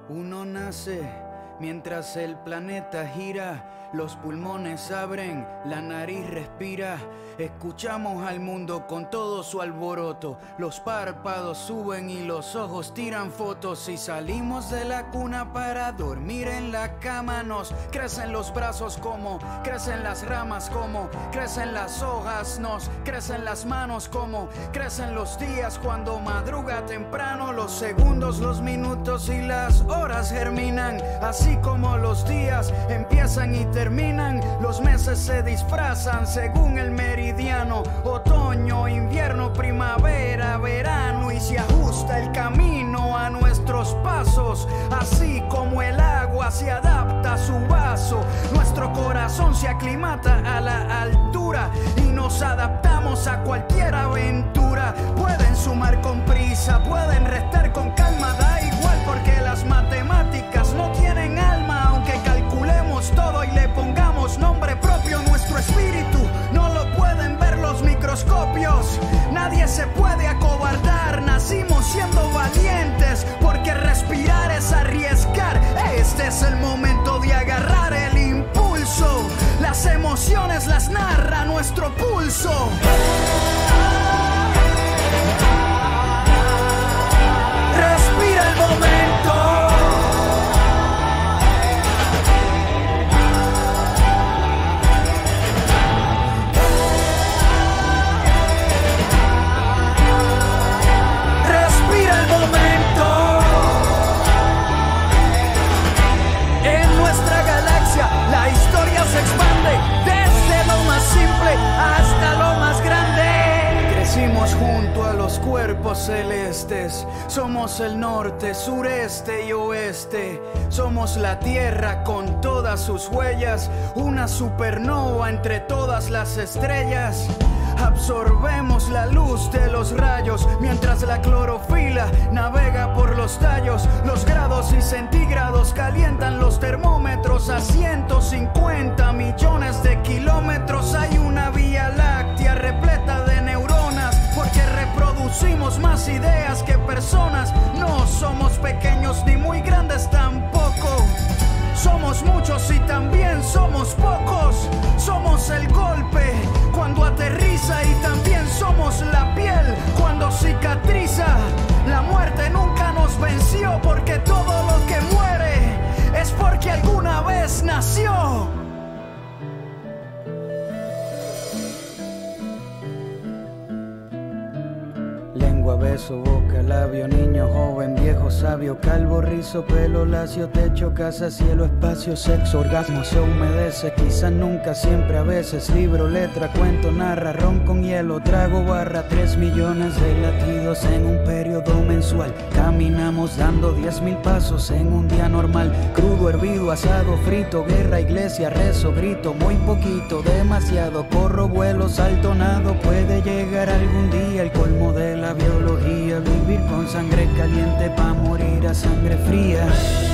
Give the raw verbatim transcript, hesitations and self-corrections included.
Uno nace mientras el planeta gira, los pulmones abren, la nariz respira. Escuchamos al mundo con todo su alboroto, los párpados suben y los ojos tiran fotos. Y salimos de la cuna para dormir en la cama. Nos crecen los brazos como crecen las ramas, como crecen las hojas. Nos crecen las manos como crecen los días cuando madruga temprano. Los segundos, los minutos y las horas germinan, así como los días empiezan y terminan. Los meses se disfrazan según el meridiano, otoño, invierno, primavera, verano, y se ajusta el camino a nuestros pasos, así como el agua se adapta a su vaso. Nuestro corazón se aclimata a la altura y nos adaptamos a cualquier aventura. Pueden sumar con prisa, pueden restar con calma, da igual porque las matemáticas no tienen alma. Aunque calculemos todo y le pongamos nombre propio, nuestro espíritu no lo pueden ver los microscopios. Nadie se puede acobardar, nacimos siendo valientes, porque respirar es arriesgar. Este es el momento de agarrar el impulso, las emociones las narra nuestro pulso. Respira el momento. La historia se expande desde lo más simple hasta lo más grande. Crecimos junto a los cuerpos celestes. Somos el norte, sureste y oeste. Somos la tierra con todas sus huellas, una supernova entre todas las estrellas. Absorbemos la luz de los rayos mientras la clorofila navega por los tallos. Los grados y centígrados calientan los termómetros a ciento cincuenta millones de kilómetros. Hay una vía láctea repleta de neuronas, porque reproducimos más ideas que personas. No somos pequeños ni muy grandes tampoco. Somos muchos y también somos pocos. Somos el golpe cuando aterriza y también somos la piel cuando cicatriza. La muerte nunca nos venció, porque todo lo que muere es porque alguna vez nació. Lengua, beso, boca, labio, niño, joven, viejo, sabio, calvo, rizo, pelo, lacio, techo, casa, cielo, espacio, sexo, orgasmo, se humedece, quizás nunca, siempre, a veces, libro, letra, cuento, narra, ron con hielo, trago, barra, tres millones de latidos en un periodo mensual. Caminamos dando diez mil pasos en un día normal. Crudo, hervido, asado, frito, guerra, iglesia, rezo, grito, muy poquito, demasiado, corro, vuelo, salto, nado, puede llegar algún día el colmo de la biología, vivir con sangre caliente pa' morir a sangre fría.